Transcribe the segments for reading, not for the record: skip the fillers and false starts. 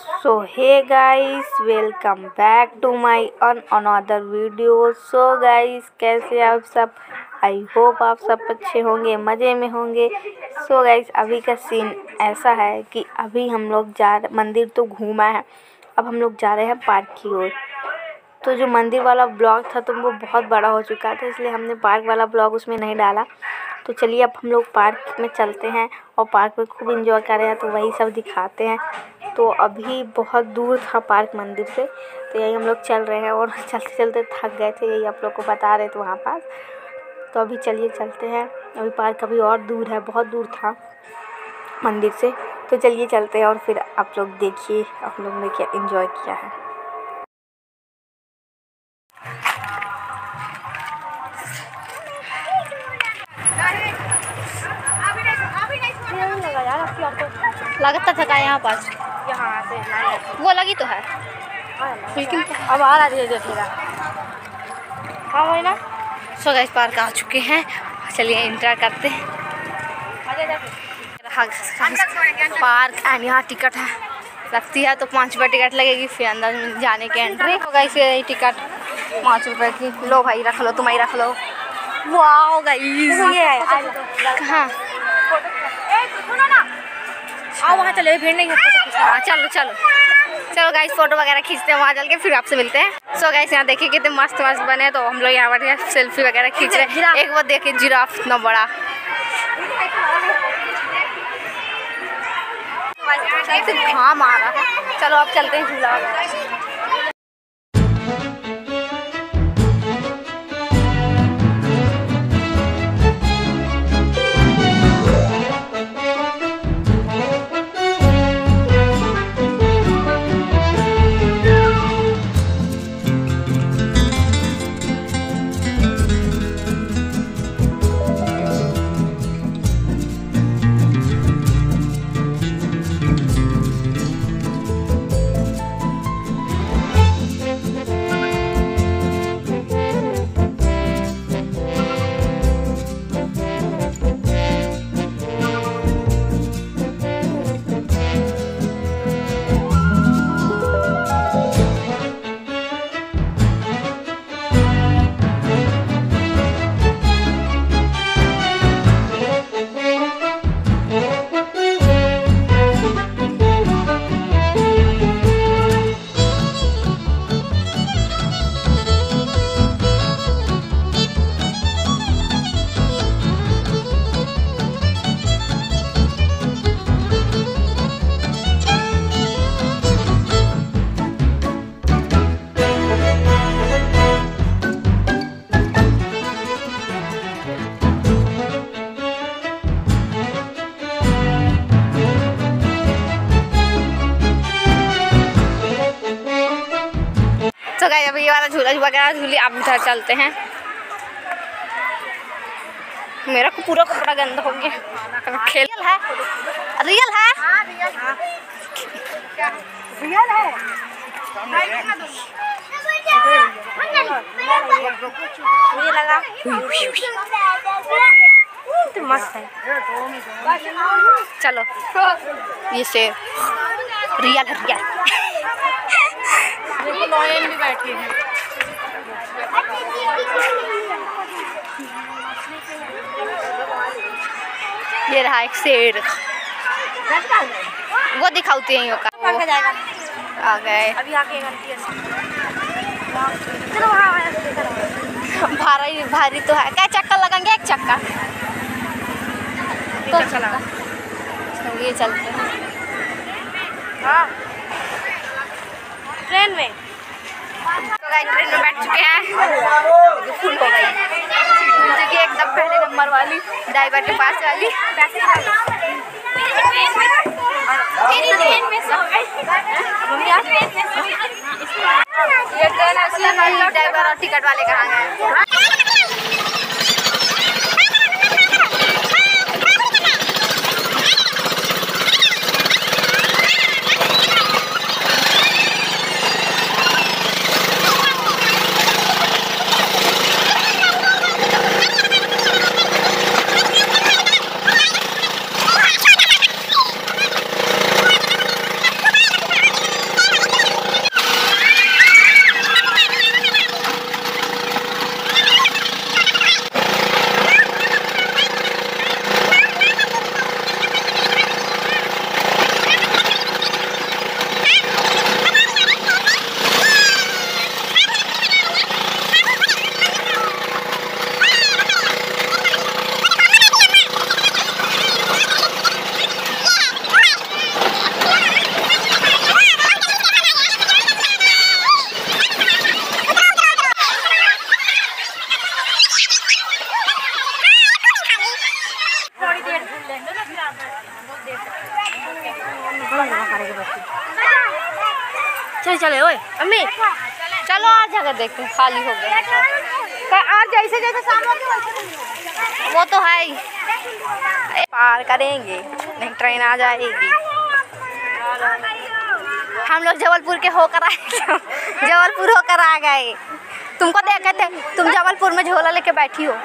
So hey guys, welcome back to my another video. So guys, कैसे आप सब? I hope आप सब अच्छे होंगे, मज़े में होंगे। सो गाइस, अभी का सीन ऐसा है कि अभी हम लोग मंदिर तो घूमा है, अब हम लोग जा रहे हैं पार्क की ओर। तो जो मंदिर वाला ब्लॉग था तो वो बहुत बड़ा हो चुका था, इसलिए हमने पार्क वाला ब्लॉग उसमें नहीं डाला। तो चलिए अब हम लोग पार्क में चलते हैं और पार्क में खूब इंजॉय कर रहे हैं, तो वही सब दिखाते हैं। तो अभी बहुत दूर था पार्क मंदिर से, तो यही हम लोग चल रहे हैं और चलते चलते थक गए थे, यही आप लोग को बता रहे थे वहाँ पास। तो अभी चलिए चलते हैं। अभी पार्क अभी और दूर है, बहुत दूर था मंदिर से। तो चलिए चलते हैं और फिर आप लोग देखिए आप लोग ने क्या इंजॉय किया है। लगता था यहाँ पास, यहाँ से वो लगी तो है लेकिन अब आ रहा है फिर। हाँ वही ना। सो गाइस, पार्क आ चुके हैं, चलिए एंटर करते हैं। पार्क एंड यहाँ टिकट है, लगती है तो 5 रुपये टिकट लगेगी, फिर अंदर में जाने की एंट्री होगा। इसे टिकट 5 रुपये की। लो भाई रख लो, तुम ही रख लो। वाओ गाइस, कहाँ? आओ वहाँ चले, भीड़ नहीं है। हाँ चलो चलो चलो गाइस, फोटो वगैरह खींचते हैं, वहाँ चल के फिर आपसे मिलते हैं। सो गाइस, यहाँ देखिए कितने मस्त मस्त बने, तो हम लोग यहाँ बैठे सेल्फी वगैरह खींच रहे हैं। एक वो देखिए जिराफ इतना बड़ा। घाम आ रहा है, चलो अब चलते हैं झूला वगैरह। तो गाइस, अभी ये वाला झूला वगैरह झूले, आप उधर चलते हैं। मेरा को पूरा कपड़ा गंदा हो गया। खेल है, रियल है, रियल है। मुझे लगा तो मस्त है। चलो ये से रियल है, रियल। लॉयन भी बैठी है। ये रहा एक शेर, वो दिखाती है का आ गए। अभी आके चलो भारी भारी तो है। क्या चक्का लगाएंगे? एक चक्का तो चला। ये चलते हैं। हाँ ट्रेन में। तो गाइस, ट्रेन में बैठ चुके हैं, फुल हो गई जैसे कि एकदम पहले नंबर वाली ड्राइवर के पास वाली। ये ट्रेन असली ड्राइवर और टिकट वाले कहाँ गए? चल चले ओए अम्मी चलो आज जगह देखते हैं खाली हो गया आज जैसे जैसे शाम होगी वो तो है ही पार करेंगे नहीं ट्रेन आ जाएगी। हम लोग जबलपुर के होकर आए जबलपुर होकर आ गए। तुमको देखे थे तुम जबलपुर में झोला लेके बैठी हो।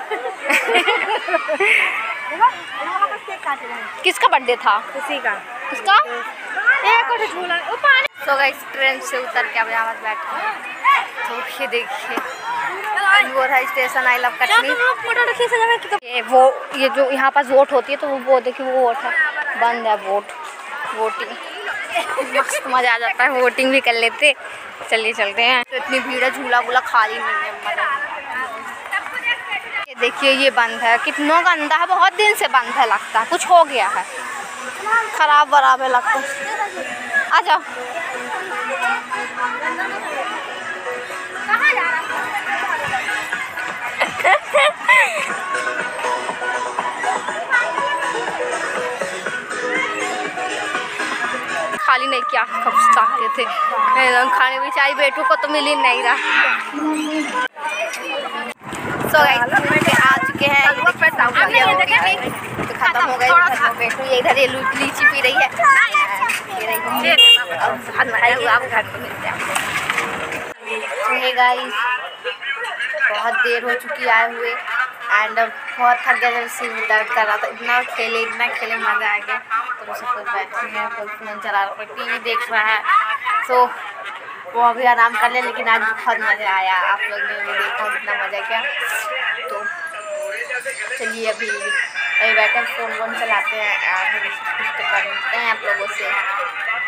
किसका बर्थडे था? उसी का। उसका एक और झूला तो गाइस ट्रेन से उतर के अब यहाँ बैठे हैं तो ये देखिए वो है स्टेशन आई लव कटनी। ये जो यहाँ पास वोट होती है तो वो देखिए वो वोट है बंद है वोटिंग मस्त मजा आ जाता है वोटिंग भी कर लेते। चलिए चलते हैं। तो इतनी भीड़ है झूला वूला खाली नहीं है। ये देखिए ये बंद है कितना गंदा है बहुत दिन से बंद है लगता है कुछ हो गया है खराब बराबर लगता है। आ जाओ खाली नहीं क्या कब चाहते थे खाने बेचारी बेटू को तो मिल ही नहीं रहा। सो आ चुके हैं तो खत्म हो गए बेटू ये इधर ये लीची पी रही है गाइस बहुत देर हो चुकी आए हुए एंड बहुत थक गया सिर में दर्द कर रहा था इतना खेले मज़ा आ गया। तो सब कुछ बैठे हैं कोई फोन चला रहा कोई टीवी देख रहा है तो वो अभी आराम कर ले लेकिन आज बहुत मज़ा आया। आप लोग ने भी देखा कितना मज़ा किया। तो चलिए अभी बैठे फ़ोन वोन चलाते हैं कुछ तो करते हैं आप लोगों से।